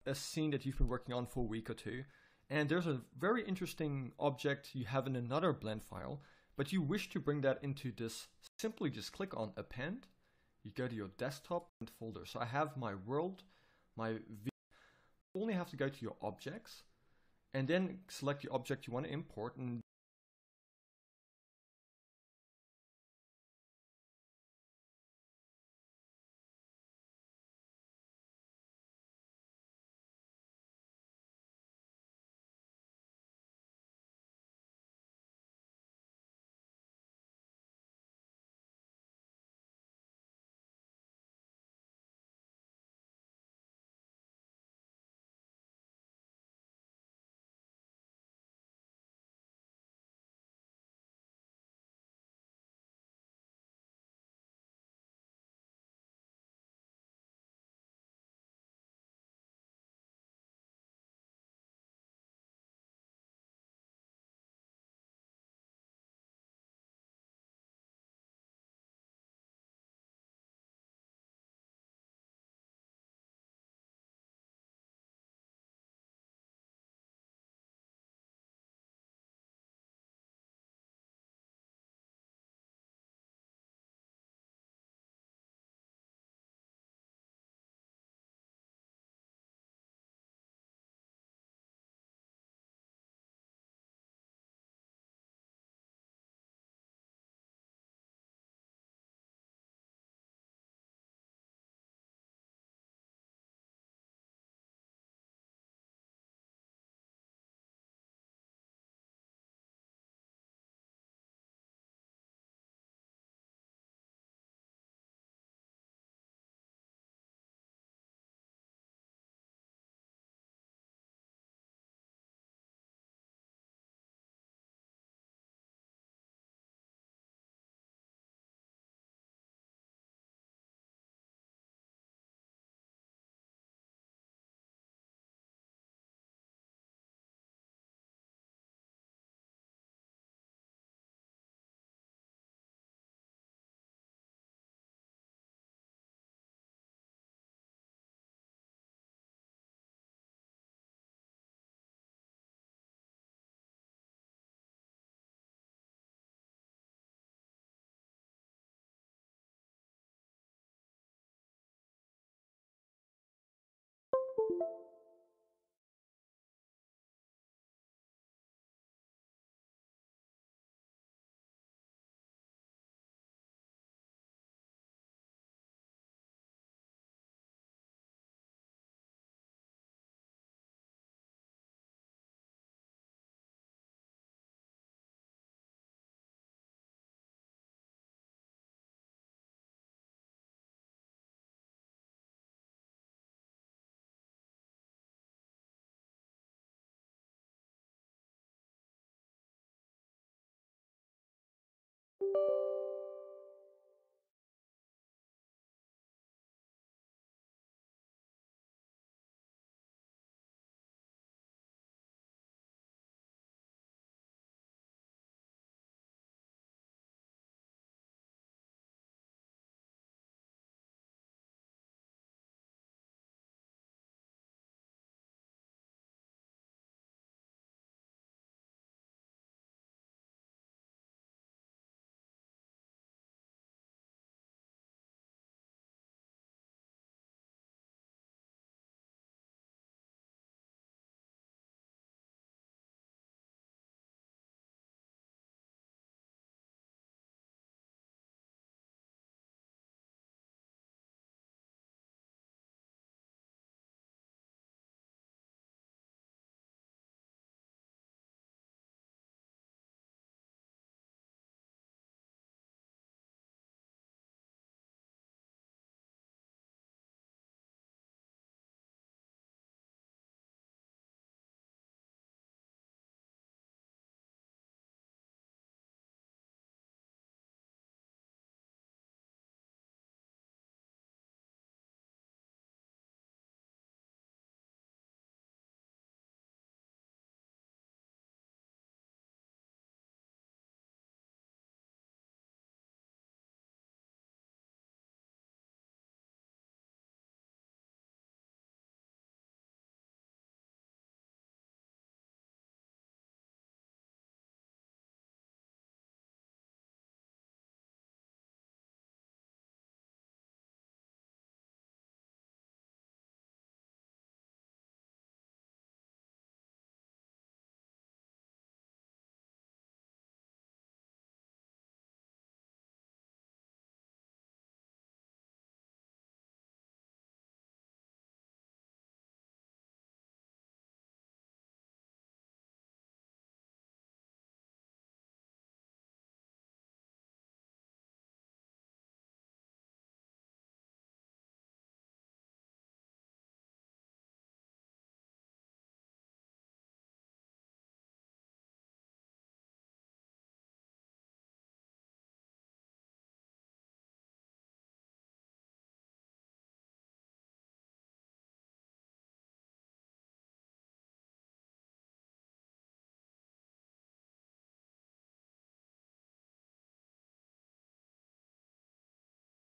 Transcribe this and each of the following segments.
a scene that you've been working on for a week or two, and there's a very interesting object you have in another blend file, but you wish to bring that into this, simply just click on Append. You go to your desktop and folder. So I have my world, my view. You only have to go to your objects, and then select the object you want to import, and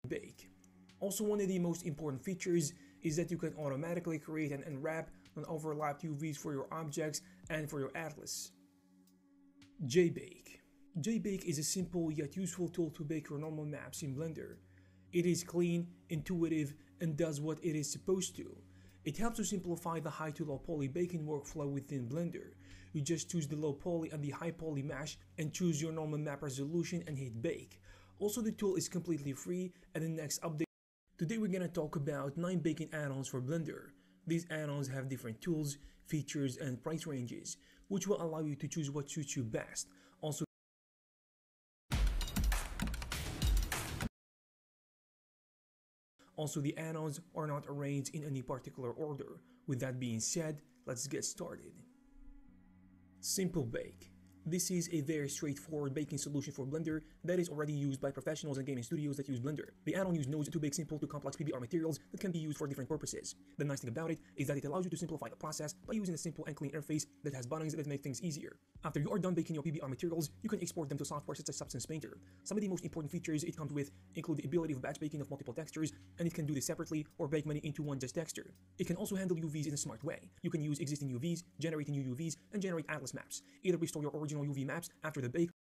bake. Also, one of the most important features is that you can automatically create and unwrap non-overlapped UVs for your objects and for your atlas. JBake. JBake is a simple yet useful tool to bake your normal maps in Blender. It is clean, intuitive, and does what it is supposed to. It helps to simplify the high to low poly baking workflow within Blender. You just choose the low poly and the high poly mesh and choose your normal map resolution and hit bake. Also, the tool is completely free, and the next update. Today we're gonna talk about 9 baking add-ons for Blender. These add-ons have different tools, features, and price ranges, which will allow you to choose what suits you best. Also, the add-ons are not arranged in any particular order. With that being said, let's get started. Simple Bake. This is a very straightforward baking solution for Blender that is already used by professionals and gaming studios that use Blender. The add-on uses nodes to bake simple to complex PBR materials that can be used for different purposes. The nice thing about it is that it allows you to simplify the process by using a simple and clean interface that has buttons that make things easier. After you are done baking your PBR materials, you can export them to software such as Substance Painter. Some of the most important features it comes with include the ability of batch baking of multiple textures, and it can do this separately or bake many into one just texture. It can also handle UVs in a smart way. You can use existing UVs, generate new UVs, and generate atlas maps. Either restore your original UV maps after the bake,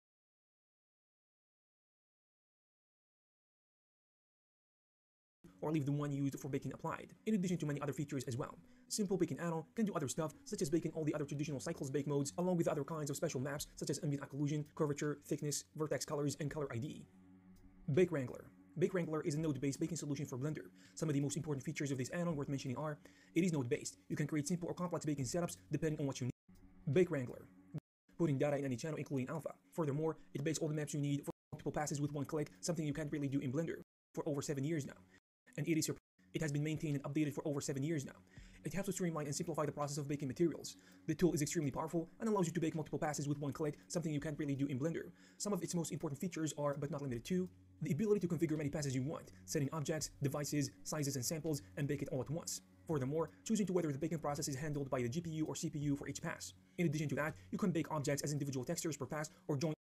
or leave the one used for baking applied, in addition to many other features as well. Simple Baking add-on can do other stuff, such as baking all the other traditional cycles bake modes, along with other kinds of special maps, such as ambient occlusion, curvature, thickness, vertex colors, and color ID. Bake Wrangler. Bake Wrangler is a node-based baking solution for Blender. Some of the most important features of this add-on worth mentioning are: it is node-based. You can create simple or complex baking setups depending on what you need. Bake Wrangler. Putting data in any channel, including alpha. Furthermore, it bakes all the maps you need for multiple passes with one click, something you can't really do in Blender for over 7 years now. And it has been maintained and updated for over 7 years now. It helps to streamline and simplify the process of baking materials. The tool is extremely powerful and allows you to bake multiple passes with one click, something you can't really do in Blender. Some of its most important features are, but not limited to, the ability to configure many passes you want, setting objects, devices, sizes, and samples, and bake it all at once. Furthermore, choosing to whether the baking process is handled by the GPU or CPU for each pass. In addition to that, you can bake objects as individual textures per pass or join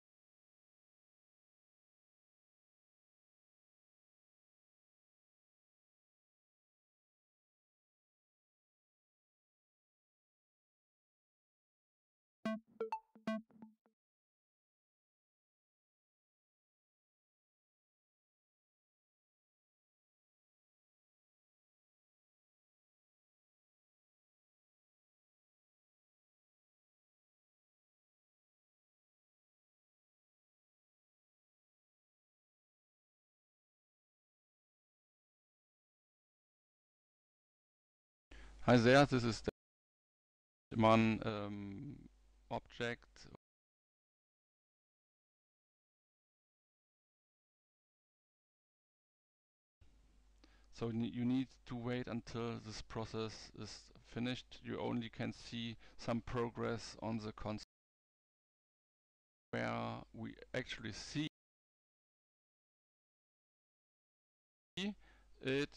Hi there, this is the one object. So you need to wait until this process is finished. You only can see some progress on the console where we actually see it.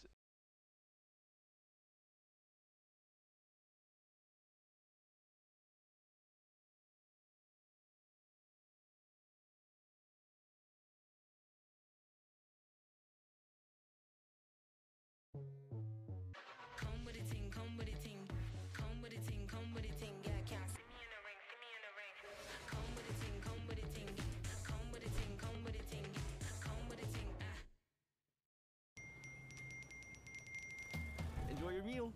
Enjoy your meal.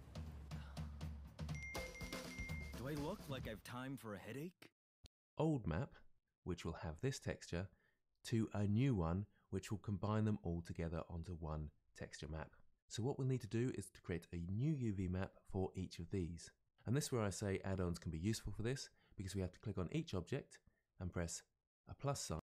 Do I look like I've time for a headache? Old map, which will have this texture, to a new one, which will combine them all together onto one texture map. So what we'll need to do is to create a new UV map for each of these. And this is where I say add-ons can be useful for this, because we have to click on each object and press a plus sign.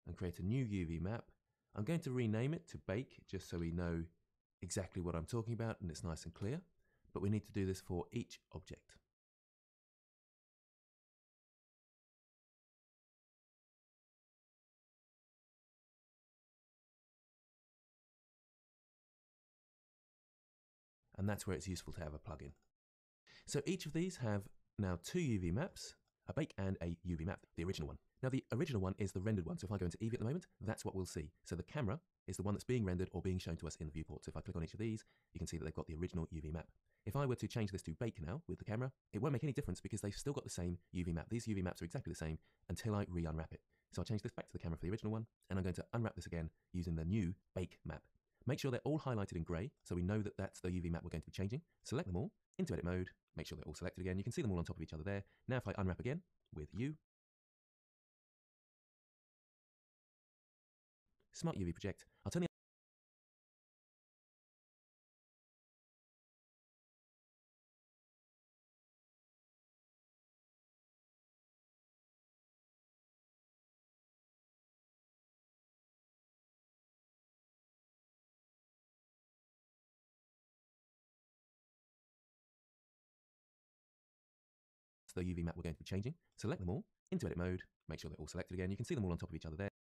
and create a new UV map. I'm going to rename it to Bake just so we know exactly what I'm talking about and it's nice and clear, but we need to do this for each object. And that's where it's useful to have a plugin. So each of these have now two UV maps, a bake and a UV map, the original one. Now the original one is the rendered one, so if I go into Eevee at the moment, that's what we'll see. So the camera is the one that's being rendered or being shown to us in the viewport. So if I click on each of these, you can see that they've got the original UV map. If I were to change this to bake now with the camera, it won't make any difference because they've still got the same UV map. These UV maps are exactly the same until I re-unwrap it. So I'll change this back to the camera for the original one, and I'm going to unwrap this again using the new bake map. Make sure they're all highlighted in grey, so we know that that's the UV map we're going to be changing. Select them all, into edit mode, make sure they're all selected again. You can see them all on top of each other there. Now if I unwrap again with U, Smart UV Project, I'll turn the UV map we're going to be changing. Select them all, into edit mode, make sure they're all selected again. You can see them all on top of each other there.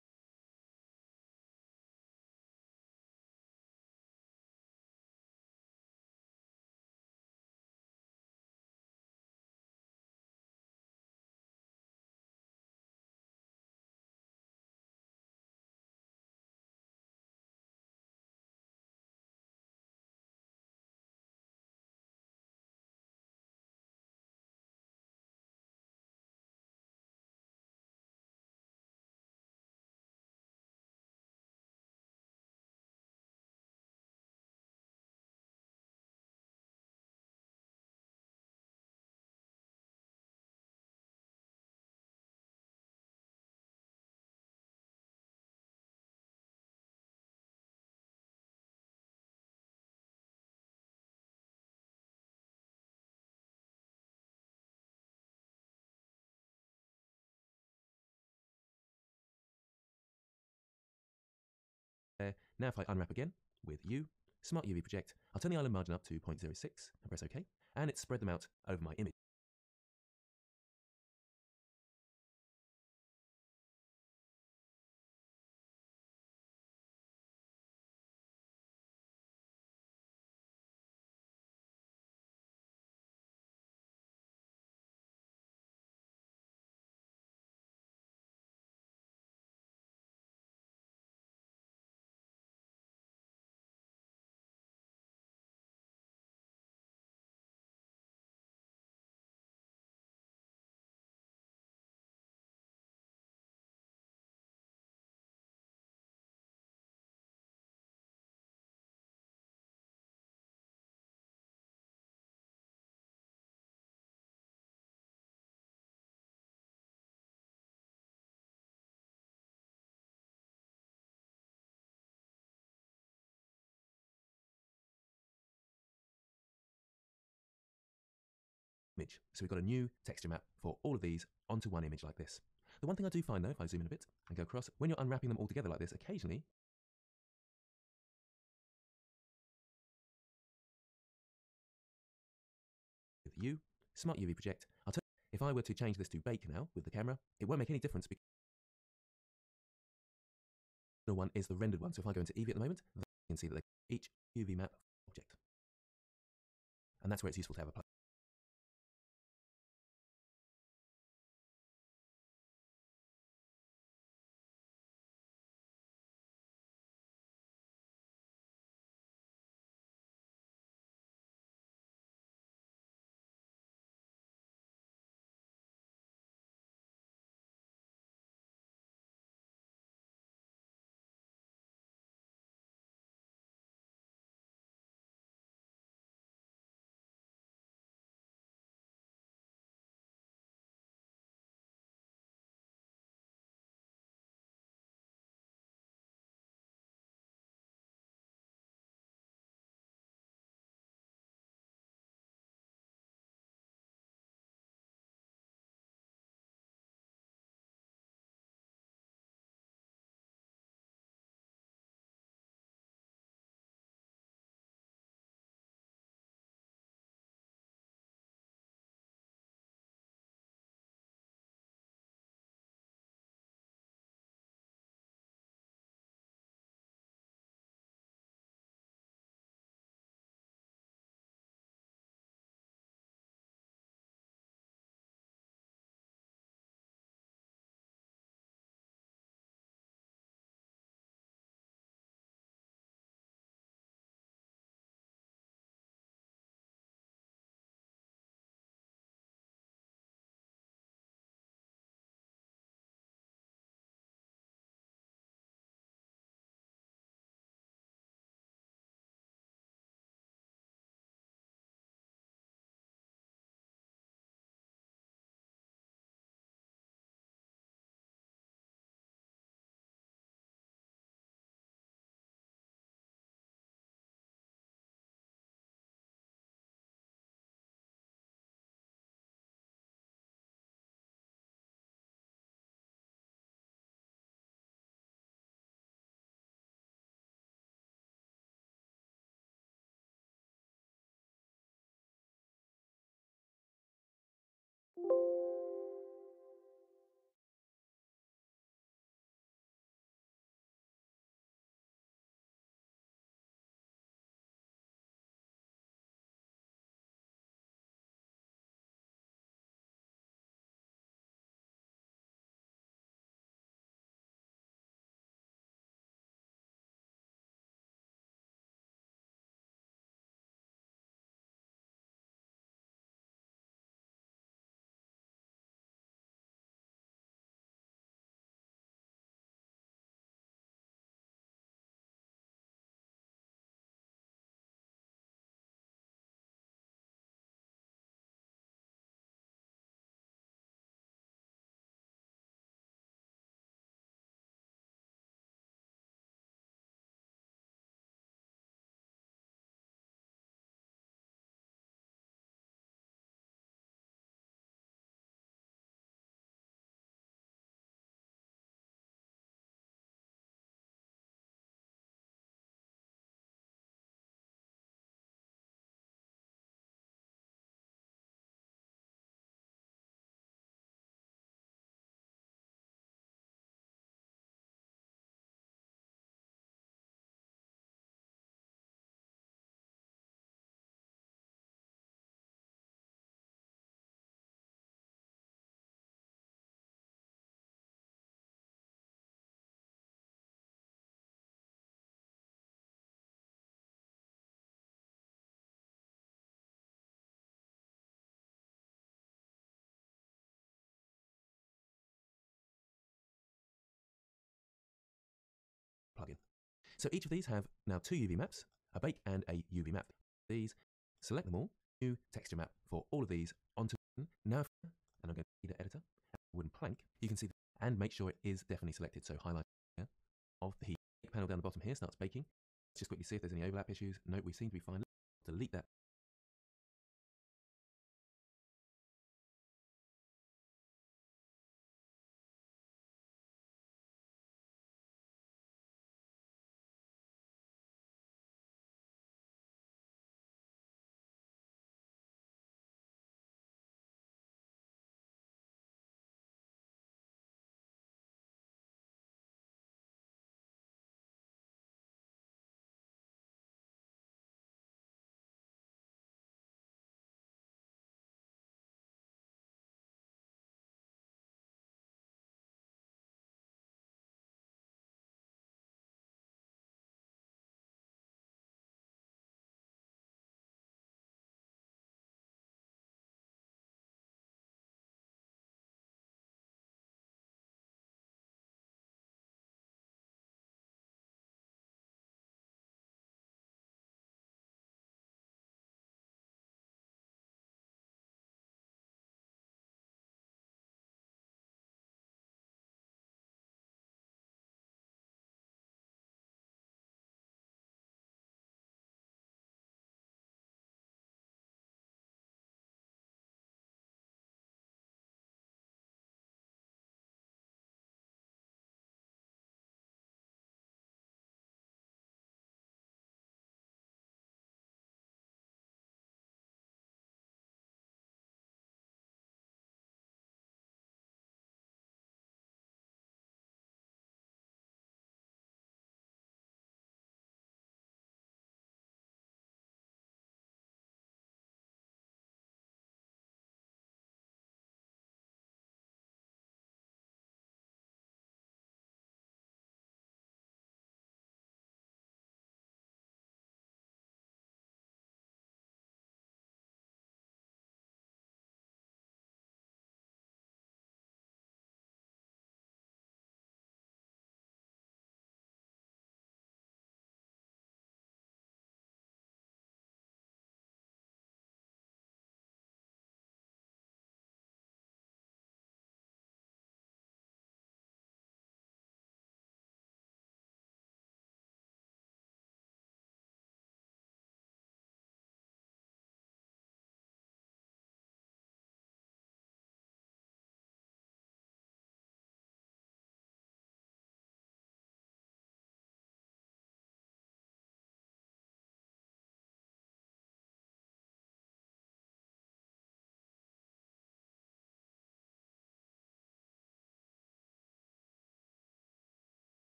Now if I unwrap again with U, Smart UV Project, I'll turn the island margin up to 0.06 and press OK, and it's spread them out over my image. So we've got a new texture map for all of these onto one image like this. The one thing I do find though, if I zoom in a bit and go across, when you're unwrapping them all together like this, occasionally with U, Smart UV Project, if I were to change this to bake now with the camera, it won't make any difference because the one is the rendered one. So if I go into Eevee at the moment, you can see that each UV map object. And that's where it's useful to have a plugin. So each of these have now 2 UV maps, a bake and a UV map. These, select them all, new texture map for all of these onto now, and I'm going to need an editor, wooden plank, you can see, and make sure it is definitely selected. So highlight of the panel down the bottom here starts baking. Let's just quickly see if there's any overlap issues. Note we seem to be fine. Delete that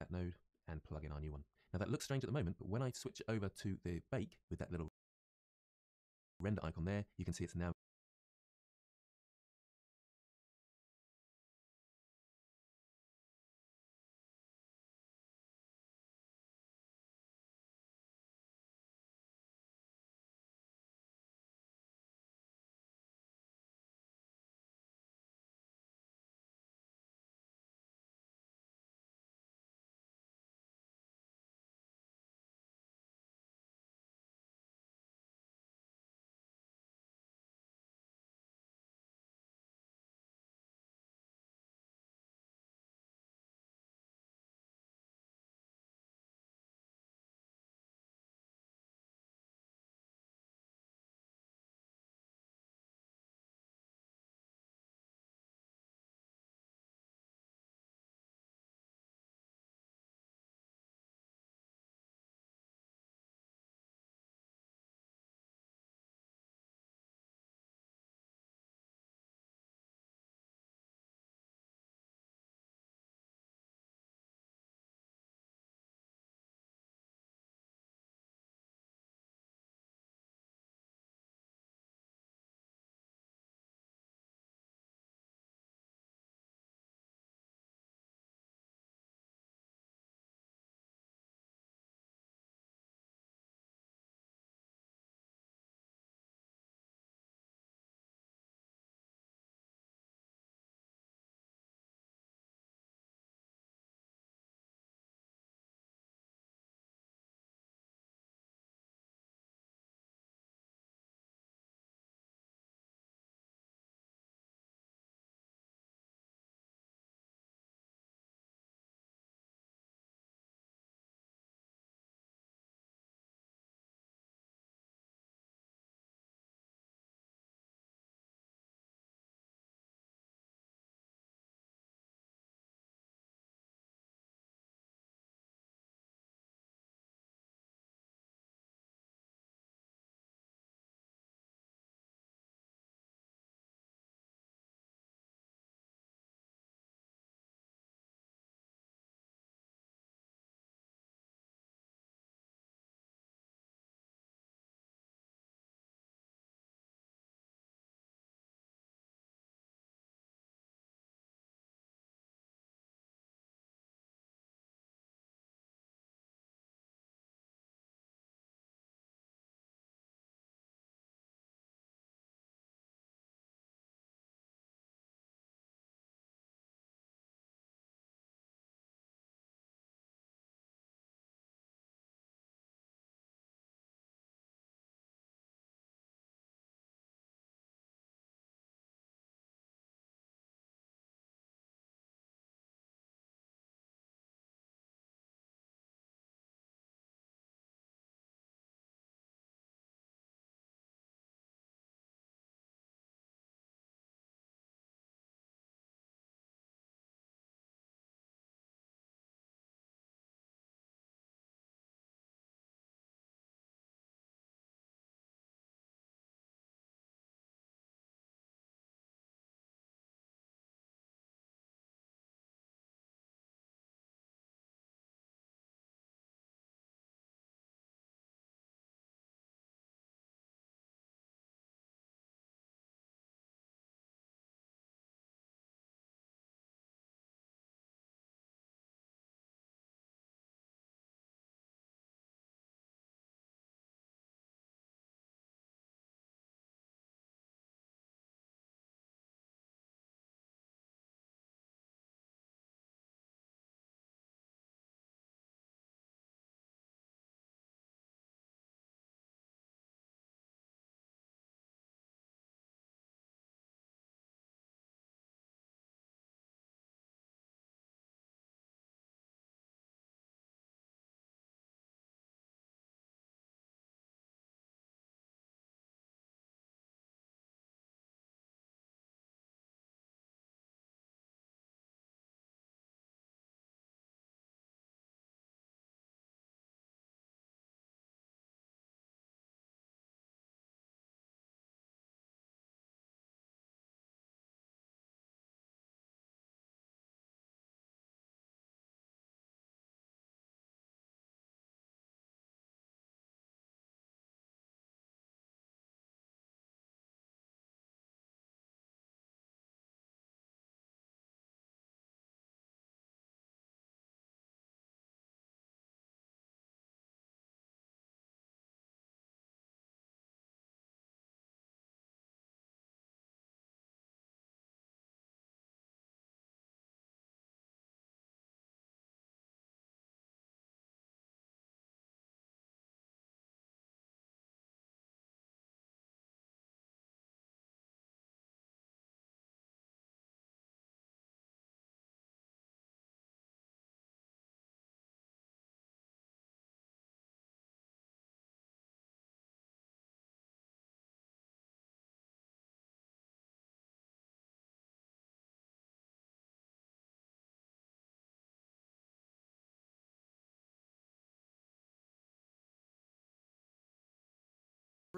that node and plug in our new one. Now that looks strange at the moment, but when I switch it over to the bake with that little render icon there, you can see it's now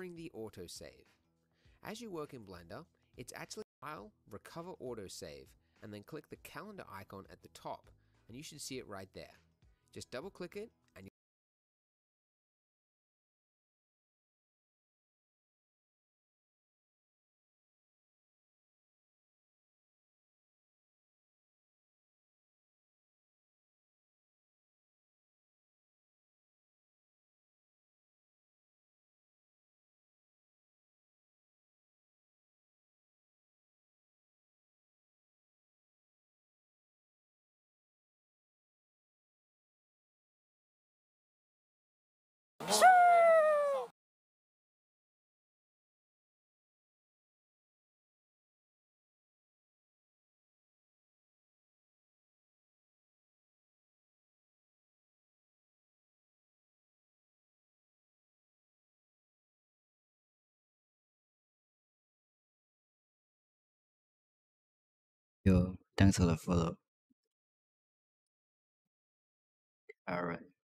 recovering the autosave. As you work in Blender, it's actually File, Recover Autosave, and then click the calendar icon at the top, and you should see it right there. Just double click it, and Yo, thanks for the follow. All right.